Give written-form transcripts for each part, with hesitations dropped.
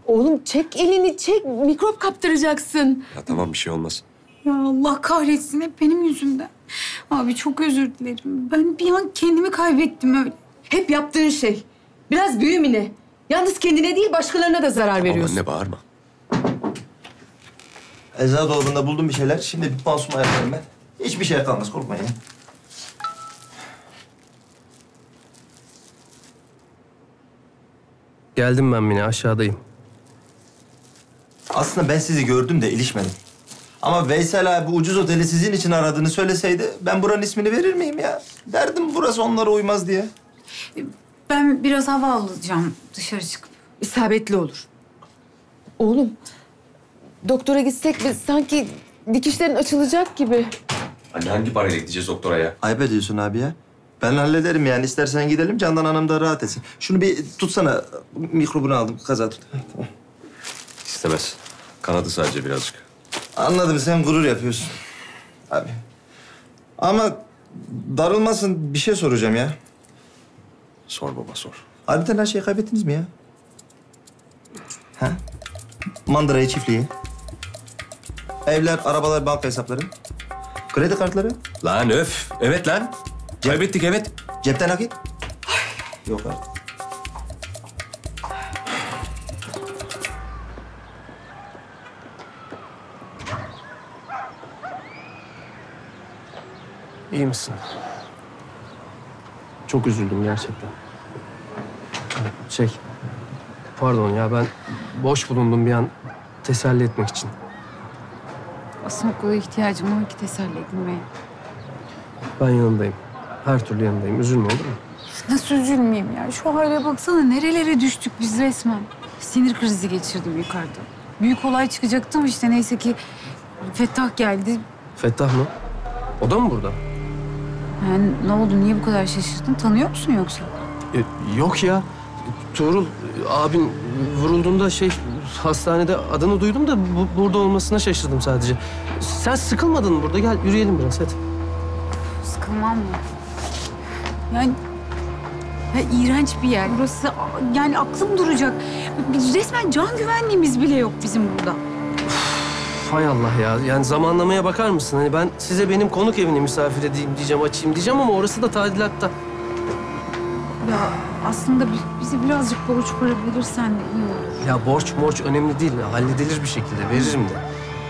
Oğlum çek elini çek. Mikrop kaptıracaksın. Ya tamam bir şey olmaz. Ya Allah kahretsin hep benim yüzümden. Abi çok özür dilerim. Ben bir an kendimi kaybettim öyle. Hep yaptığın şey. Biraz büyü Mine. Yalnız kendine değil başkalarına da zarar veriyorsun. Anne bağırma. Eczacı dolabında buldum bir şeyler. Şimdi bir pansuman yaparım ben. Hiçbir şey kalmaz, korkmayın. Geldim ben Mine, aşağıdayım. Aslında ben sizi gördüm de ilişmedim. Ama Veysel abi ucuz oteli sizin için aradığını söyleseydi ben buranın ismini verir miyim ya? Derdim burası onlara uymaz diye. Ben biraz hava alacağım dışarı çıkıp. İsabetli olur. Oğlum, doktora gitsek biz sanki dikişlerin açılacak gibi. Anne hangi parayla gideceğiz doktora ya? Ayıp ediyorsun abi ya. Ben hallederim yani. İstersen gidelim, Candan Hanım da rahat etsin. Şunu bir tutsana. Mikrobunu aldım, kaza tut. Tamam. İstemez. Kanadı sadece birazcık. Anladım, sen gurur yapıyorsun. Abi. Ama darılmasın, bir şey soracağım ya. Sor baba sor. Harbiden her şeyi kaybettiniz mi ya? Ha? Mandırayı, çiftliği. Evler, arabalar, banka hesapları. Kredi kartları. Lan öf. Evet lan. Kaybettik evet. Cepten nakit. Yok artık. İyi misin? Çok üzüldüm gerçekten. Pardon ya ben boş bulundum bir an teselli etmek için. Aslında o kadar ihtiyacım var ki teselli edilmeye. Ben yanındayım. Her türlü yanındayım. Üzülme olur mu? Nasıl üzülmeyeyim ya? Şu hale baksana nerelere düştük biz resmen. Sinir krizi geçirdim yukarıda. Büyük olay çıkacaktı ama işte neyse ki Fettah geldi. Fettah mı? O da mı burada? Yani ne oldu? Niye bu kadar şaşırdın? Tanıyor musun yoksa? Yok ya. Tuğrul abin vurulduğunda hastanede adını duydum da burada olmasına şaşırdım sadece. Sen sıkılmadın mı burada? Gel yürüyelim biraz hadi. Sıkılmam mı? Yani ya, iğrenç bir yer. Burası yani aklım duracak. Resmen can güvenliğimiz bile yok bizim burada. Hay Allah ya. Yani zamanlamaya bakar mısın? Hani ben size benim konuk evini misafir edeyim diyeceğim, açayım diyeceğim ama orası da tadilatta. Ya aslında bize birazcık borç para verirsen iyi olur. Ya borç önemli değil. Halledilir bir şekilde. Veririm de.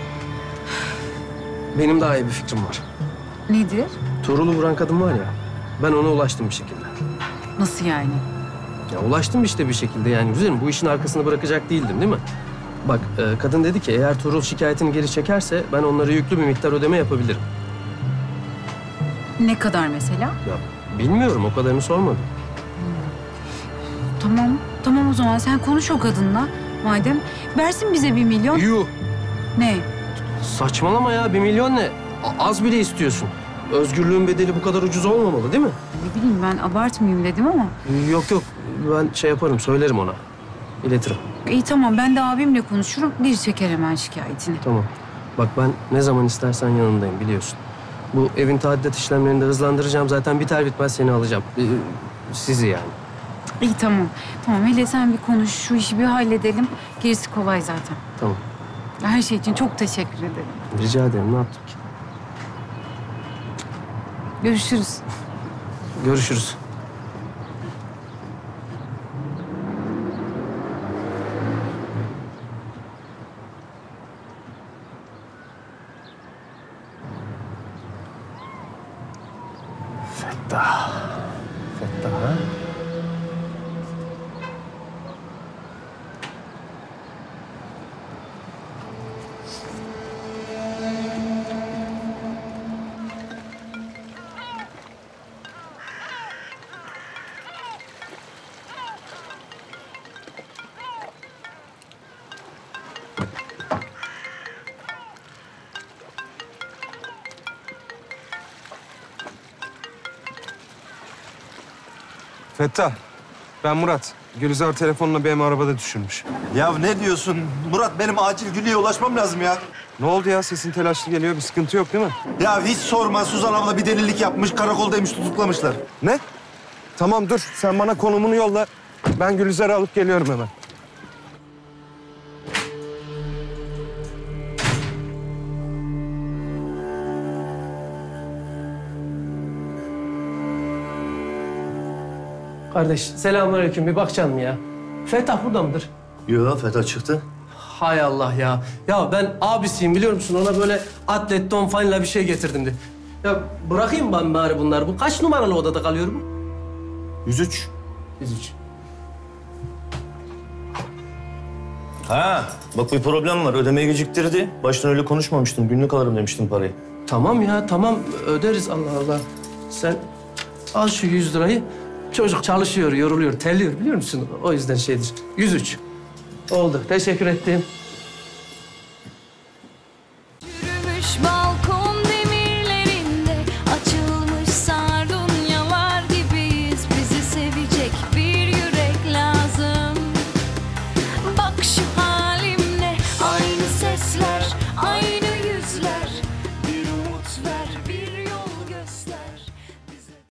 Benim daha iyi bir fikrim var. Nedir? Tuğrul'u vuran kadın var ya. Ben ona ulaştım bir şekilde. Nasıl yani? Ya ulaştım işte bir şekilde yani. Güzelim bu işin arkasını bırakacak değildim değil mi? Bak kadın dedi ki eğer Tuğrul şikayetini geri çekerse ben onlara yüklü bir miktar ödeme yapabilirim. Ne kadar mesela? Ya bilmiyorum o kadarını sormadım. Tamam o zaman sen konuş o kadınla. Madem versin bize 1 milyon. Yuh! Ne? Saçmalama ya 1 milyon ne? Az bile istiyorsun. Özgürlüğün bedeli bu kadar ucuz olmamalı değil mi? Ne bileyim ben abartmayayım dedim ama. Yok ben yaparım söylerim ona. İletirim. İyi tamam ben de abimle konuşurum. Geri çeker hemen şikayetini. Tamam. Bak ben ne zaman istersen yanındayım biliyorsun. Bu evin tadilat işlemlerini de hızlandıracağım. Zaten biter bitmez seni alacağım. Sizi yani. İyi tamam. Tamam hele sen bir konuş. Şu işi bir halledelim. Gerisi kolay zaten. Tamam. Her şey için çok teşekkür ederim. Rica ederim. Ne yaptık ki? Görüşürüz. Görüşürüz. Fettah ha? Fettah, ben Murat. Gülizar telefonunu benim arabada düşürmüş. Ya ne diyorsun? Murat benim acil Gülü'ye ulaşmam lazım ya. Ne oldu ya? Sesin telaşlı geliyor. Bir sıkıntı yok değil mi? Ya hiç sorma. Suzan abla bir delilik yapmış. Karakoldaymış, tutuklamışlar. Ne? Tamam dur. Sen bana konumunu yolla. Ben Gülizar'ı alıp geliyorum hemen. Kardeş selamünaleyküm. Bir bakacaksın mı ya? Fetah burada mıdır? Yok, Fetha çıktı. Hay Allah ya. Ya ben abisiyim biliyor musun? Ona böyle atlet, don fanla bir şey getirdim de. Ya bırakayım ben bari bunları. Bu kaç numaralı odada kalıyor bu? 103. 103. Ha, bak bir problem var. Ödemeyi geciktirdi. Baştan öyle konuşmamıştım. Günlük alırım demiştim parayı. Tamam ya tamam öderiz Allah Allah. Sen al şu 100 lirayı. Çocuk çalışıyor, yoruluyor, terliyor biliyor musun? O yüzden şeydir. 103. Oldu. Teşekkür ettim.